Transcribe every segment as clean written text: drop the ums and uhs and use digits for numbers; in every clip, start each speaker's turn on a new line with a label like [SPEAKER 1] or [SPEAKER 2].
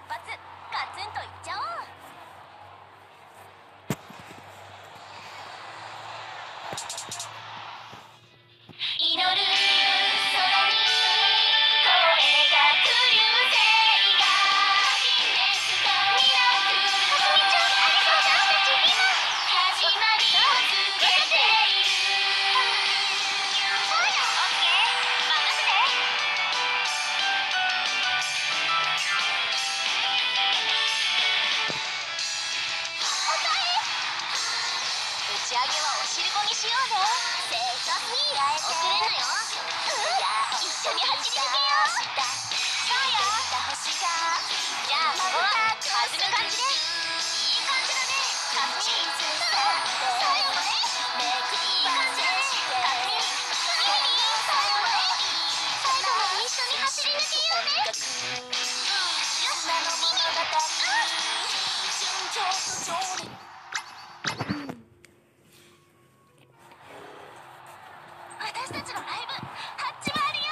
[SPEAKER 1] 発ガツンといっちゃおう。祈る空にこれが来るぜがハピネスとミラクル。かすみちゃん、ありがとう。私たち今始まりを告げている。そうよ。オッケー、任せて。打ち上げはお汁粉にしようぜ。せーの、遅れんなよ。一緒に走り抜けよう。そうよ。じゃあここは弾む感じで。いい感じだね、かすみ。最後まで。いい感じだね、かすみ。最後まで。最後まで一緒に走り抜けようね。よし、私たちのライブ始まるよ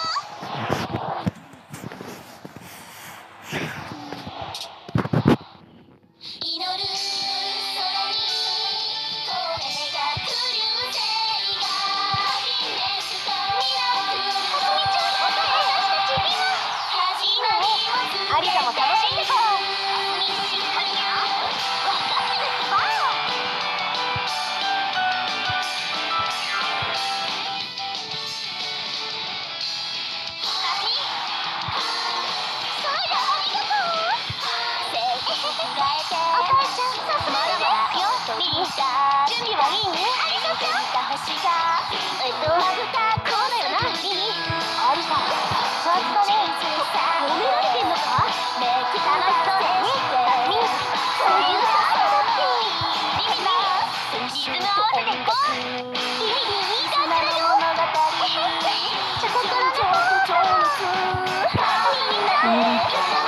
[SPEAKER 1] ー。祈る空にこれが来るぜがハピネスとミラクル。かすみちゃん、私たち今始まりを告げて。アリサも楽しんでこう。かすみしっかりよ。わかってるってば。準備はいいね。ありがとう。星がまぶたこうだよな。リリアリさん、熱々だね。褒められてんのか。楽しそうだね。みそういうことだって。リミリズム合わせていこう。リミいい感じだよ。チョココロネみんなで